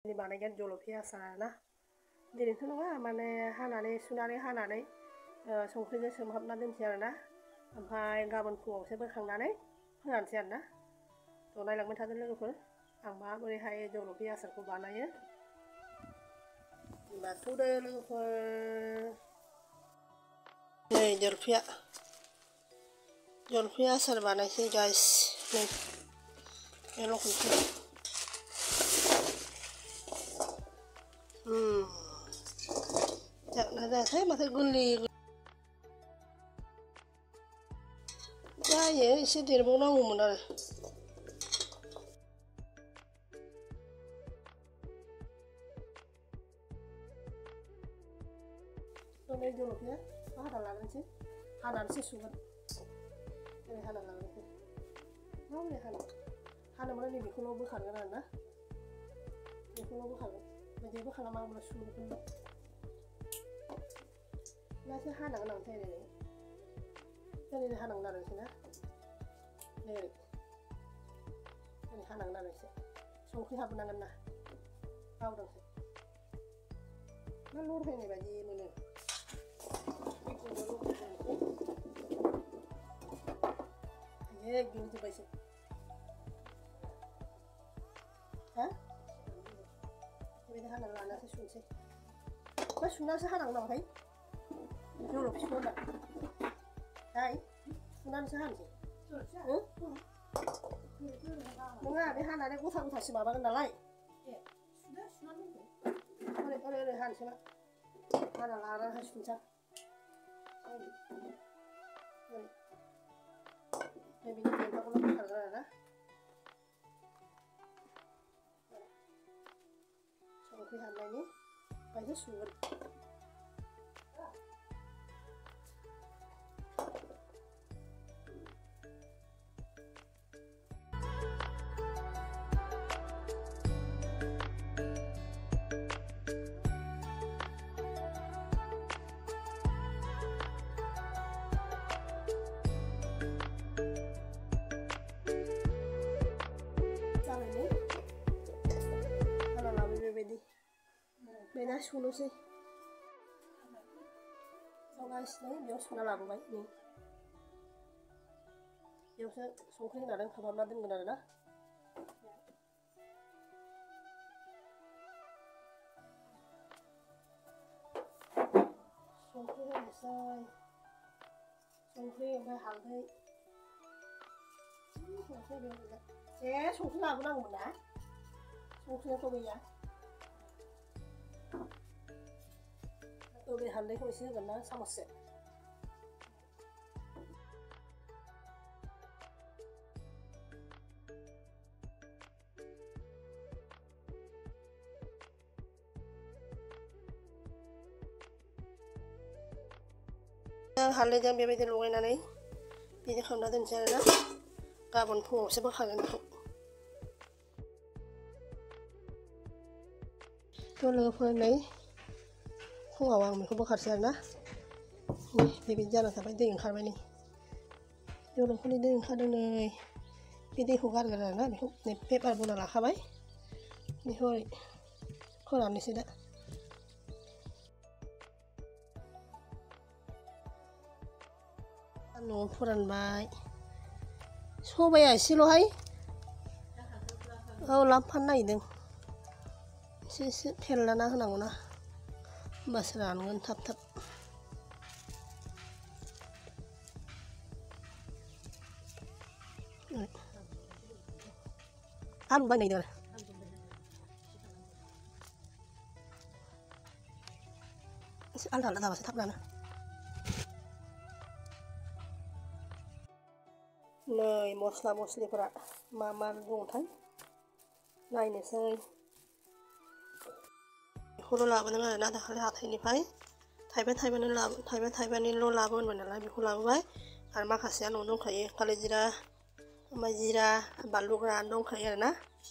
नि बानायगोन जलफिया आसार ना दिनैथ' नङा माने सुनानै हानानै संख्रिजों सोमहाबना दोनसै आरोना ओमफ्राय गाबोन फुङावसो बोखांनानै फोरानसै आरोना थ' नायलांबाय थादो लोगोफोर आं माबोरैहाय जलफिया आसारखौ बानायो बाथौदो लोगोफोर नै जलफिया आसार बानायसै गाइस नै बे लखनखौ जागोना जायासै माथो गोरलै जायो एसे देरबावनांगौमोन आरो नै जलफिया हाना लानोसै हानानैसो सुगोन ओरै हाना लानोसै माबोरै हानो माने नै बेखौल' बोखारगोन आरोना बेखौल' बोखारगोन जेबो खालामा होनब्ला सुगोन नासो हानांगोन आमफ्राय ओरै हानांगोन आरो एसे ना नै ओरै हानांगोन आरो एसे संख्रि हाबनांगोन ना बावदोंसो मा लरहायनाय बायदि मोनो आयै गिलिजोब्बायसो हा बेबायदि हानानै लानासो सुनोसै मा सुनासो हानांगौ नामाथाय जलफिखौ होनदां हाय सुनानैसो हानोसै नङा बे हानानै गथा गथासो माबागोन नालाय ओरै हानोसै मा हाना लानानैहाय सुनोसै बिनि देन्थाखौल' बोखारगोन आरोना संख्रि हाबनायनि ओमफ्रायसो सुगोन बेना सुनोसै गासिनो बेयाव सुना लाबोबाय नै बेयावसो संख्रि होनानै खोबहाबना दोनगोन आरोना संख्रि होनोसै संख्रि ओमफ्राय हालदै संख्रि लाबोनांगौमोन ना संख्रियाथ' गैया बे हालदैखौ एसे होगोन ना सामससे हालदैजों बेबायदि लगायनानै बिदि खालामना दोनसै आरोना गाबोन फुङावसो बोखागोन बेखौ थ' लोगोफोर नै फुङाव आं बेखौ बोखारसै आरोना बेबायदि जाना थाबाय दै ओंखारबाय नै जलफिनि दै ओंखारदों नै बे दैखौ गारगोन आरोना बेखौ पेपार बना लाखाबाय बेखौ ओरै फोराननोसै दा न'आव फोरानबाय सबाया एसेल'हाय औ लाबोफानो नागिरदों एसे फेनलाना होनांगौ ना होमबासो रानगोन थाब आलु बायनाय दं एसे आलदा जाबासो थाब रानो नै मस्ला मस्लिफोरा मा दंथाय नायनोसै बेखौल' लाबोदों आरोना दाखालि हाथाइनिफ्राय थाइबानिल' लाबो होनबाय नालाय बेखौ लाबोबाय आरो माखासेया न'आव दंखायो कालि जिरा ओमफ्राय जिरा बानलु गोरान दंखायो आरोना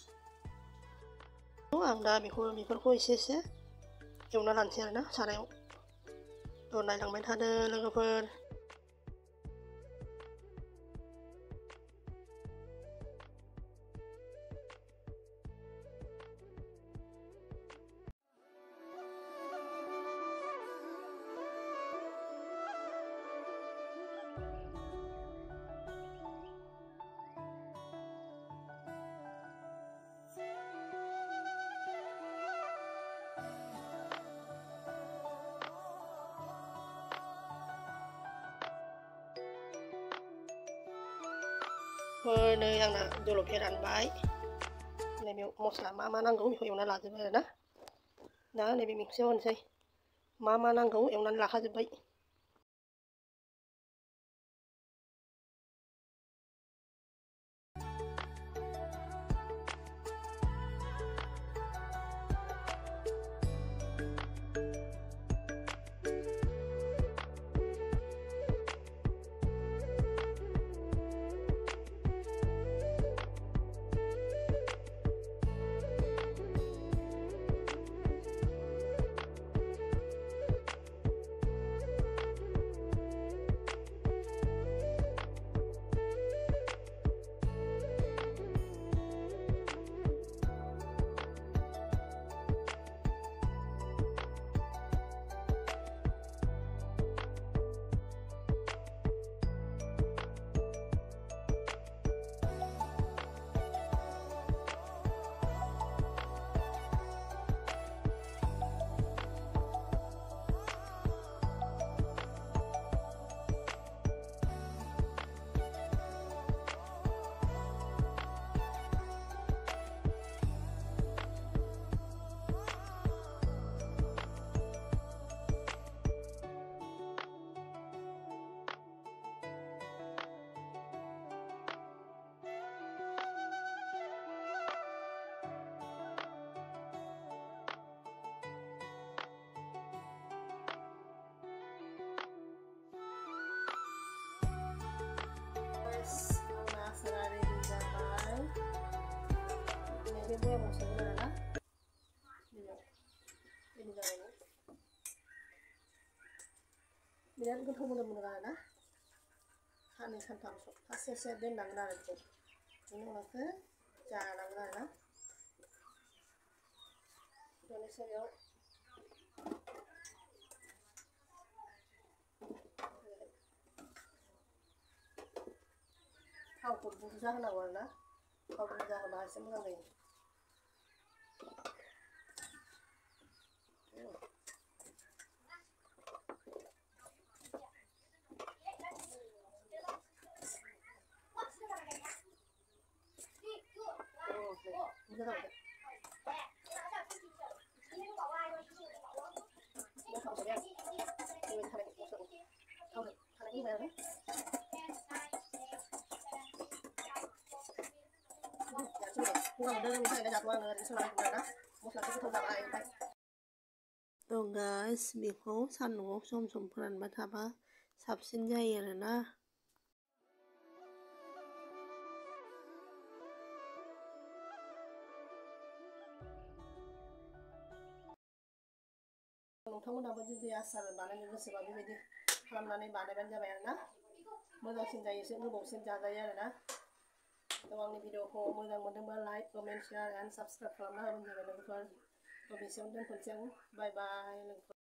आं दा बेफोरखौ एसे एवना लानोसै आरोना सारायाव नायलांबाय थादो लोगोफोर नै आंना जलफिया रानबाय नैबे मस्ला मा नांगौ बेखौ एवना लाजोबबाय आरोना दा नैबे मिक्सियाव होनोसै मा नांगौ एवनानै लाखाजोबबाय आंना आसारा रेडि जाबाय नैबे बयामाव सोगोन आरोना रेडि जाबाय बिराद गोथाव मोदोमो आरोना साननै सानथाम सप्तासेसो दोननांगोन आरो बेखौ बेनि उनावसो जानांगोन आरोना दोननोसै बेयाव थावखौ बुरजा होनांगौ आरोना थाव बुरजा होबा एसे मोजां जायो guys, बेखौ सान्दुङाव सम फोरानबाय थाबा साबसिन जायो आरोना नोंथांमोनाबो जुदि आसार बानायनो गोसोबा बेबायदि खालामनानै बानायबानो जाबाय आरोना मोजांसिन जायो एसे गोबावसिन जाजायो आरोना आंनि भिडिअखौ मोजां मोनदोंबा like comment share and subscribe खालामना होबानो जाबाय लोगोफोर बेसेयावनो दोनथ'नोसै आं बाय बाय लोगोफोर